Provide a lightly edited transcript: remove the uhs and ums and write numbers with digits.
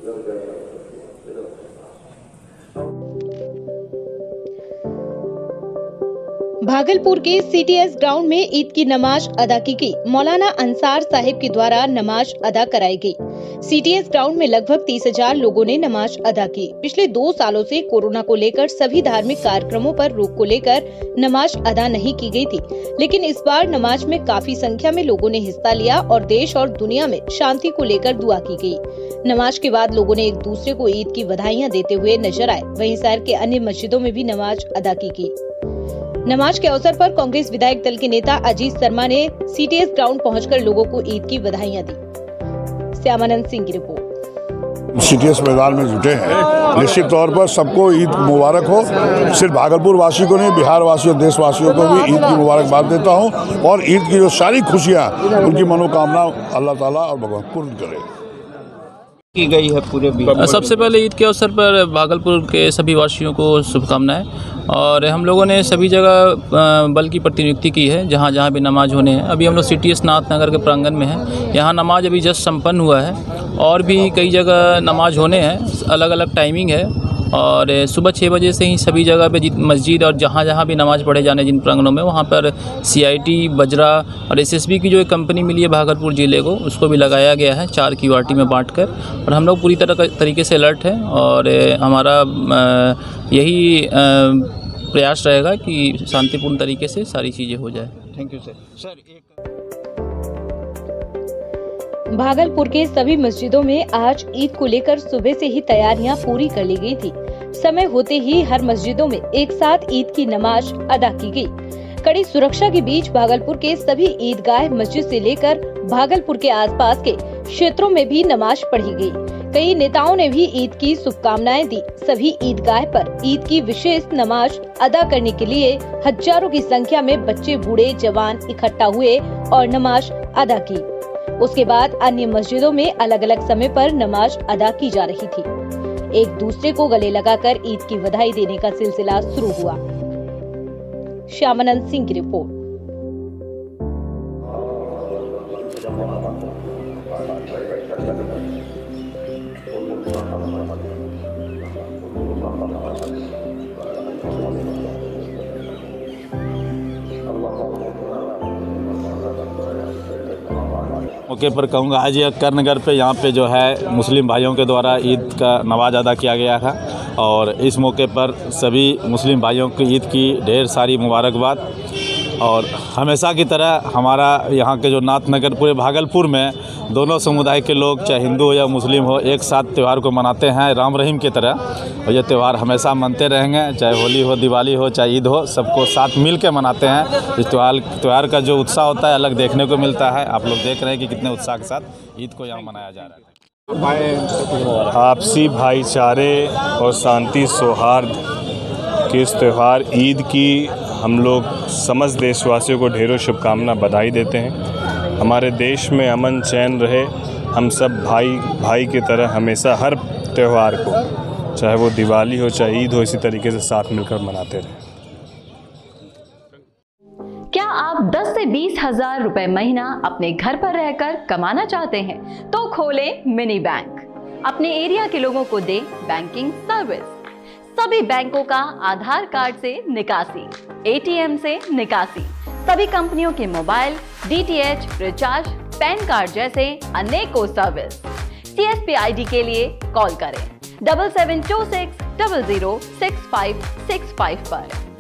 भागलपुर के CTS ground में ईद की नमाज अदा की गई। मौलाना अंसार साहिब के द्वारा नमाज अदा कराई गई। सीटीएस ग्राउंड में लगभग 30,000 लोगों ने नमाज अदा की। पिछले 2 सालों से कोरोना को लेकर सभी धार्मिक कार्यक्रमों पर रोक को लेकर नमाज अदा नहीं की गई थी, लेकिन इस बार नमाज में काफी संख्या में लोगों ने हिस्सा लिया और देश और दुनिया में शांति को लेकर दुआ की गई। नमाज के बाद लोगों ने एक दूसरे को ईद की बधाइयां देते हुए नजर आए। वहीं शहर के अन्य मस्जिदों में भी नमाज अदा की गई। नमाज के अवसर पर कांग्रेस विधायक दल के नेता अजीत शर्मा ने सीटीएस ग्राउंड पहुंचकर लोगों को ईद की बधाइयां दी। श्यामानंद सिंह की रिपोर्ट। सीटीएस मैदान में जुटे हैं। निश्चित तौर पर सबको ईद मुबारक हो। सिर्फ भागलपुर वासी को नहीं, बिहार वासियों, देशवासियों को भी ईद की मुबारकबाद देता हूं और ईद की जो सारी खुशियां, उनकी मनोकामना अल्लाह ताला और भगवान पूर्ण करे की गई है पूरे। सबसे पहले ईद के अवसर पर भागलपुर के सभी वासियों को शुभकामनाएं। और हम लोगों ने सभी जगह बल की प्रतिनियुक्ति की है जहाँ जहाँ भी नमाज होने हैं। अभी हम लोग सीटीएस नाथ नगर के प्रांगण में हैं। यहाँ नमाज अभी जस्ट संपन्न हुआ है और भी कई जगह नमाज होने हैं। अलग अलग टाइमिंग है और सुबह 6 बजे से ही सभी जगह पे मस्जिद और जहाँ जहाँ भी नमाज पढ़े जाने जिन प्रांगणों में, वहाँ पर सीआईटी, बजरा और एसएसबी की जो एक कंपनी मिली है भागलपुर ज़िले को, उसको भी लगाया गया है 4 क्यूआरटी में बांटकर। और हम लोग पूरी तरीके से अलर्ट हैं और हमारा यही प्रयास रहेगा कि शांतिपूर्ण तरीके से सारी चीज़ें हो जाए। Thank you sir. भागलपुर के सभी मस्जिदों में आज ईद को लेकर सुबह से ही तैयारियां पूरी कर ली गई थी। समय होते ही हर मस्जिदों में एक साथ ईद की नमाज अदा की गई। कड़ी सुरक्षा के बीच भागलपुर के सभी ईदगाह मस्जिद से लेकर भागलपुर के आसपास के क्षेत्रों में भी नमाज पढ़ी गई। कई नेताओं ने भी ईद की शुभकामनाएं दी। सभी ईदगाह पर ईद की विशेष नमाज अदा करने के लिए हजारों की संख्या में बच्चे, बूढ़े, जवान इकट्ठा हुए और नमाज अदा की। उसके बाद अन्य मस्जिदों में अलग अलग समय पर नमाज अदा की जा रही थी। एक दूसरे को गले लगाकर ईद की बधाई देने का सिलसिला शुरू हुआ। श्यामानंद सिंह की रिपोर्ट। मौके पर कहूँगा आज यह करनगर पे यहाँ पे जो है मुस्लिम भाइयों के द्वारा ईद का नमाज अदा किया गया था और इस मौके पर सभी मुस्लिम भाइयों को ईद की ढेर सारी मुबारकबाद। और हमेशा की तरह हमारा यहाँ के जो नाथ नगर पूरे भागलपुर में दोनों समुदाय के लोग, चाहे हिंदू हो या मुस्लिम हो, एक साथ त्यौहार को मनाते हैं राम रहीम की तरह। और ये त्यौहार हमेशा मनते रहेंगे, चाहे होली हो, दिवाली हो, चाहे ईद हो, सबको साथ मिल के मनाते हैं। इस त्यौहार का जो उत्साह होता है अलग देखने को मिलता है। आप लोग देख रहे हैं कि कितने उत्साह के साथ ईद को यहाँ मनाया जा रहा है। आपसी भाईचारे और शांति सौहार्द के इस त्यौहार ईद की हम लोग समस्त देशवासियों को ढेरों शुभकामना बधाई देते हैं। हमारे देश में अमन चैन रहे। हम सब भाई भाई की तरह हमेशा हर त्यौहार को, चाहे वो दिवाली हो चाहे ईद हो, इसी तरीके से साथ मिलकर मनाते रहें। क्या आप 10 से 20 हजार रुपए महीना अपने घर पर रहकर कमाना चाहते हैं? तो खोलें मिनी बैंक। अपने एरिया के लोगों को दें बैंकिंग सर्विस। सभी बैंकों का आधार कार्ड से निकासी, एटीएम से निकासी, सभी कंपनियों के mobile, DTH, recharge, PAN card जैसे अनेकों सर्विस। सीएसपी आईडी के लिए कॉल करें 7726 006565 पर।